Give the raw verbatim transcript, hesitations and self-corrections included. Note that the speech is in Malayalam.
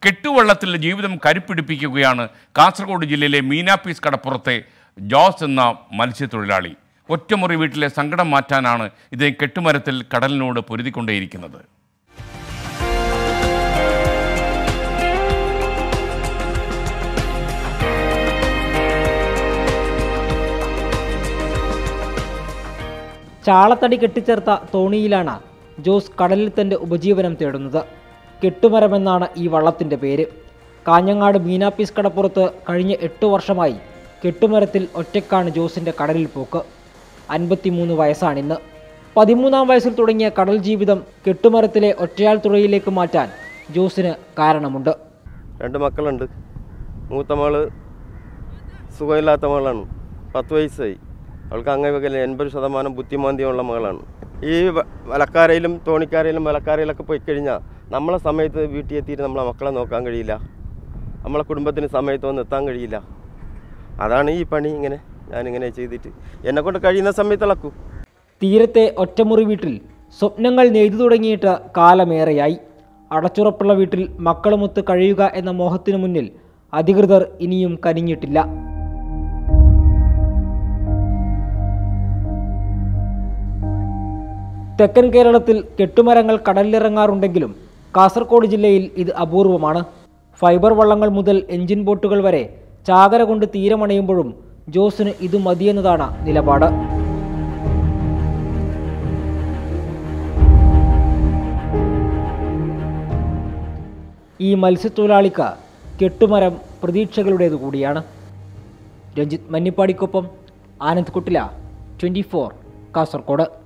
കെട്ടുവള്ളത്തിൽ ജീവിതം കരുപ്പിടിപ്പിക്കുകയാണ് കാസർഗോഡ് ജില്ലയിലെ മീനാപ്പീസ് കടപ്പുറത്തെ ജോസ് എന്ന മത്സ്യത്തൊഴിലാളി. ഒറ്റമുറി വീട്ടിലെ സങ്കടം മാറ്റാനാണ് ഇത് കെട്ടുമരത്തിൽ കടലിനോട് പൊരുതിക്കൊണ്ടേയിരിക്കുന്നത്. ചാളത്തടി കെട്ടിച്ചേർത്ത തോണിയിലാണ് ജോസ് കടലിൽ തൻ്റെ ഉപജീവനം തേടുന്നത്. കെട്ടുമരമെന്നാണ് ഈ വള്ളത്തിൻ്റെ പേര്. കാഞ്ഞങ്ങാട് മീനാപ്പീസ് കടപ്പുറത്ത് കഴിഞ്ഞ എട്ട് വർഷമായി കെട്ടുമരത്തിൽ ഒറ്റയ്ക്കാണ് ജോസിൻ്റെ കടലിൽ പോക്ക്. അൻപത്തിമൂന്ന് വയസ്സാണിന്ന്. പതിമൂന്നാം വയസ്സിൽ തുടങ്ങിയ കടൽ ജീവിതം കെട്ടുമരത്തിലെ ഒറ്റയാൾ തുഴയിലേക്ക് മാറ്റാൻ ജോസിന് കാരണമുണ്ട്. രണ്ട് മക്കളുണ്ട്. മൂത്ത മകള് സുഖമില്ലാത്ത മകളാണ്. പത്ത് വയസ്സായി. അവൾക്ക് അങ്ങനെ എൺപത് ശതമാനം ബുദ്ധിമാന്ദ്യമുള്ള മകളാണ്. ഈ വലക്കാരയിലും തോണിക്കാരയിലും വലക്കാരയിലൊക്കെ പോയി കഴിഞ്ഞാൽ നമ്മളെ സമയത്ത് വീട്ടിൽ എത്തിയിട്ട് നമ്മളെ മക്കളെ നോക്കാൻ കഴിയില്ല. നമ്മളെ കുടുംബത്തിന് സമയത്ത് വന്ന് എത്താൻ കഴിയില്ല. അതാണ് ഈ പണി. ഇങ്ങനെ ഞാനിങ്ങനെ ചെയ്തിട്ട് എന്നെക്കൊണ്ട് കഴിയുന്ന സമയത്ത് ഇളക്കും. തീരത്തെ ഒറ്റമുറി വീട്ടിൽ സ്വപ്നങ്ങൾ നെയ്തു തുടങ്ങിയിട്ട് കാലമേറെയായി. അടച്ചുറപ്പുള്ള വീട്ടിൽ മക്കളുമൊത്ത് കഴിയുക എന്ന മോഹത്തിനു മുന്നിൽ അധികൃതർ ഇനിയും കനിഞ്ഞിട്ടില്ല. തെക്കൻ കേരളത്തിൽ കെട്ടുമരങ്ങൾ കടലിലിറങ്ങാറുണ്ടെങ്കിലും കാസർഗോഡ് ജില്ലയിൽ ഇത് അപൂർവമാണ്. ഫൈബർ വള്ളങ്ങൾ മുതൽ എഞ്ചിൻ ബോട്ടുകൾ വരെ ചാകര കൊണ്ട് തീരമണയുമ്പോഴും ജോസിന് ഇത് മതിയെന്നതാണ് നിലപാട്. ഈ മത്സ്യത്തൊഴിലാളിക്ക് കെട്ടുമരം പ്രതീക്ഷകളുടേതു കൂടിയാണ്. രഞ്ജിത്ത് മന്നിപ്പാടിക്കൊപ്പം ആനന്ദ് കുട്ടില, ട്വൻറ്റി ഫോർ, കാസർഗോഡ്.